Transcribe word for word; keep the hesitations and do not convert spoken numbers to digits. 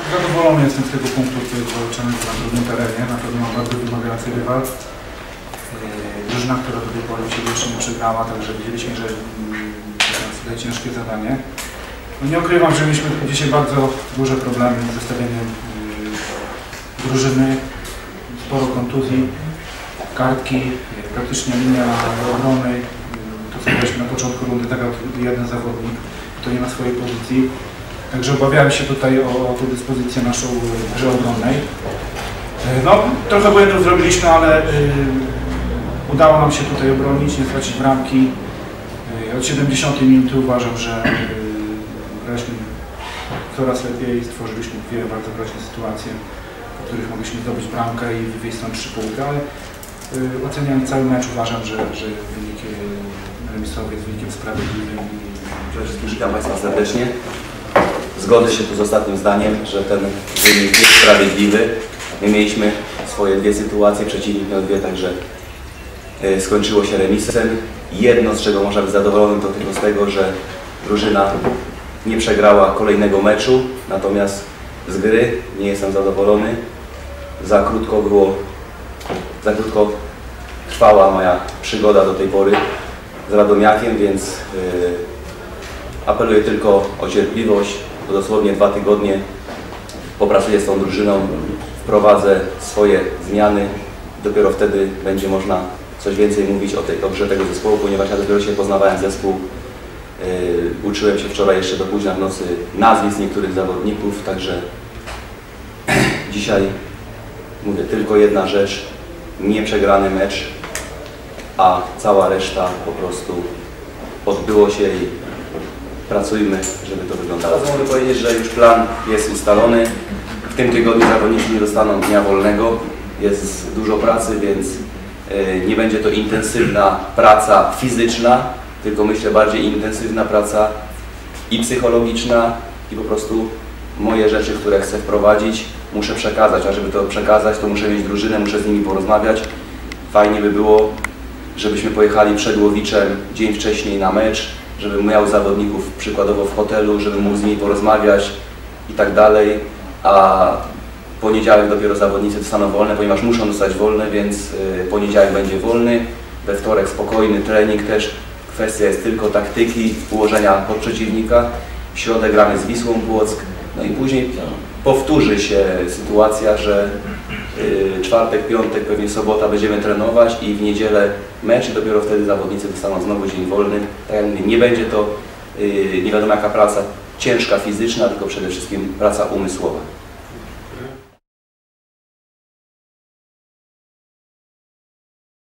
Zadowolony jestem z tego punktu, który jest walczony na trudnym terenie. Na pewno mam bardzo wymagający rywal. Drużyna, która do tej pory się jeszcze nie przegrała, także widzieliśmy, że to jest tutaj ciężkie zadanie. No nie ukrywam, że mieliśmy dzisiaj bardzo duże problemy z zestawieniem drużyny, sporo kontuzji, kartki, praktycznie linia obrony. To co powiedzieliśmy na początku rundy, tak jak jeden zawodnik, to nie ma swojej pozycji. Także obawiałem się tutaj o, o tę dyspozycję naszą w grze obronnej. No, trochę błędów zrobiliśmy, ale y, udało nam się tutaj obronić, nie stracić bramki. Y, od siedemdziesiątej minuty uważam, że y, graliśmy coraz lepiej, stworzyliśmy dwie bardzo groźne sytuacje, w których mogliśmy zdobyć bramkę i wywieźć stąd trzy punkty, ale y, oceniając cały mecz uważam, że, że wynik remisowy jest wynikiem sprawiedliwym. Przede wszystkim witam Państwa serdecznie. Zgodzę się tu z ostatnim zdaniem, że ten wynik jest sprawiedliwy. My mieliśmy swoje dwie sytuacje, przeciwnik miał dwie, także y, skończyło się remisem. Jedno, z czego można być zadowolony, to tylko z tego, że drużyna nie przegrała kolejnego meczu, natomiast z gry nie jestem zadowolony. Za krótko było, za krótko trwała moja przygoda do tej pory z Radomiakiem, więc y, apeluję tylko o cierpliwość. To dosłownie dwa tygodnie popracuję z tą drużyną, wprowadzę swoje zmiany. Dopiero wtedy będzie można coś więcej mówić o tej grze tego zespołu, ponieważ ja dopiero się poznawałem zespół. Yy, uczyłem się wczoraj jeszcze do późna w nocy nazwisk niektórych zawodników, także dzisiaj mówię tylko jedna rzecz, nieprzegrany mecz, a cała reszta po prostu odbyło się i pracujmy, żeby to wyglądało. Mogę powiedzieć, że już plan jest ustalony. W tym tygodniu zawodnicy nie dostaną dnia wolnego. Jest dużo pracy, więc nie będzie to intensywna praca fizyczna, tylko myślę bardziej intensywna praca i psychologiczna i po prostu moje rzeczy, które chcę wprowadzić, muszę przekazać, a żeby to przekazać, to muszę mieć drużynę, muszę z nimi porozmawiać. Fajnie by było, żebyśmy pojechali przed Łowiczem dzień wcześniej na mecz, żebym miał zawodników przykładowo w hotelu, żebym mógł z nimi porozmawiać i tak dalej, a poniedziałek dopiero zawodnicy dostaną wolne, ponieważ muszą dostać wolne, więc poniedziałek będzie wolny, we wtorek spokojny trening też, kwestia jest tylko taktyki, ułożenia pod przeciwnika, w środę gramy z Wisłą Płock, no i później powtórzy się sytuacja, że y, czwartek, piątek, pewnie sobota będziemy trenować i w niedzielę mecz i dopiero wtedy zawodnicy dostaną znowu dzień wolny. Tak jak mówię, nie będzie to y, nie wiadomo jaka praca ciężka, fizyczna, tylko przede wszystkim praca umysłowa.